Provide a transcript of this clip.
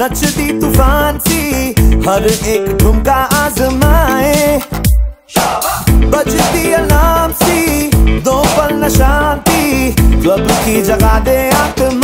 नचती तूफान सी हर एक ठुमका आजमाए, बजती अलार्म सी दो पल न शांति, क्लब की जगा दे आत्मा।